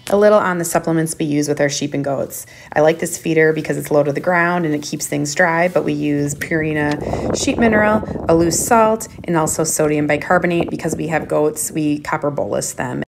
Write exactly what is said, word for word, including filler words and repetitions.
A little on the supplements we use with our sheep and goats. I like this feeder because it's low to the ground and it keeps things dry, but we use Purina sheep mineral, a loose salt, and also sodium bicarbonate. Because we have goats, we copper bolus them.